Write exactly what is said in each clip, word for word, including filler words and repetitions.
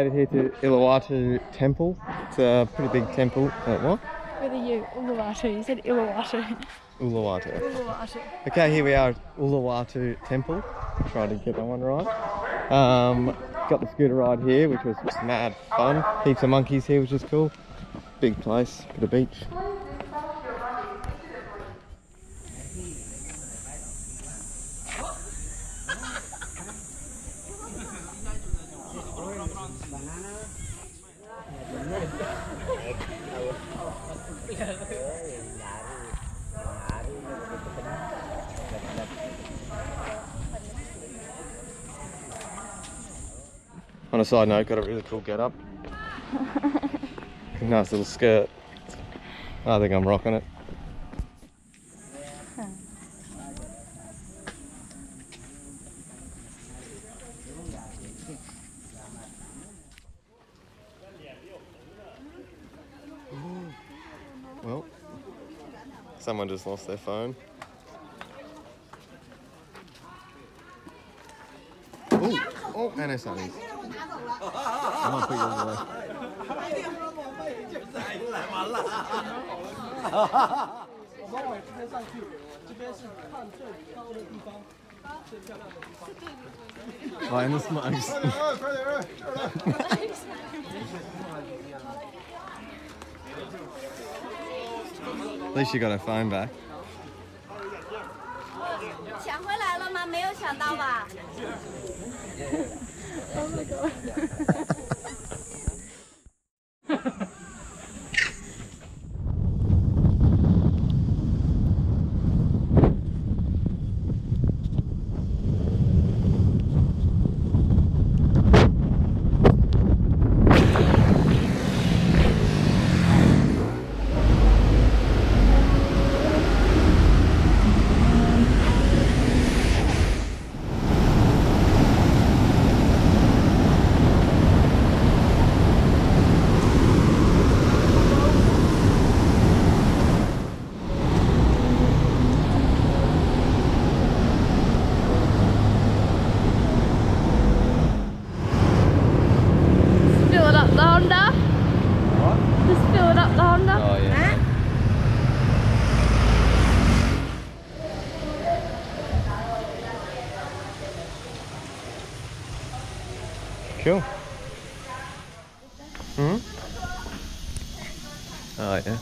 made it here to Uluwatu Temple. It's a pretty big temple. Uh, what? With a U, Uluwatu. You said Uluwatu. Uluwatu. Uluwatu. Okay, here we are at Uluwatu Temple. Trying to get that one right. Um, got the scooter ride here, which was mad fun. Heaps of monkeys here, which is cool. Big place, bit of beach. On a side note, got a really cool get up. Nice little skirt. I think I'm rocking it. Well, someone just lost their phone. Oh, oh, and it's sunnies. I might put you on the way. Oh, and the smokes. At least you got her phone back. 抢回来了吗？没有抢到吧？ Oh my god. Cool. Hmm? Oh yeah.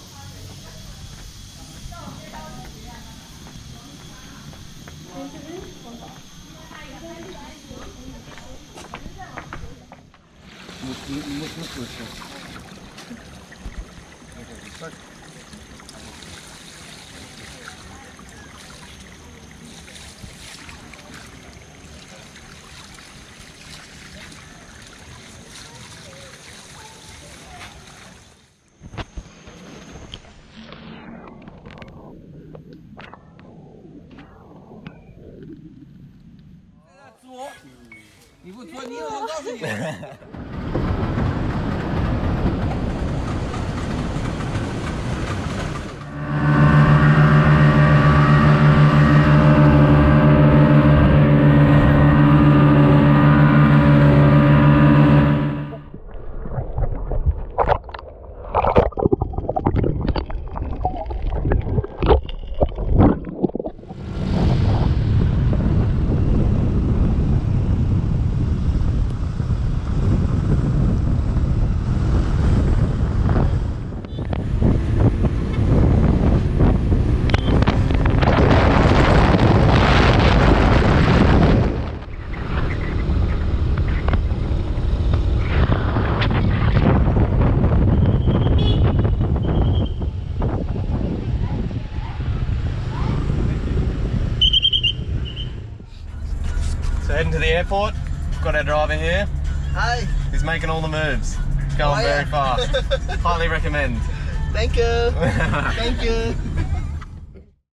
So heading to the airport, got our driver here. Hi. He's making all the moves. Going Oh, very yeah. fast. Highly recommend. Thank you. Thank you.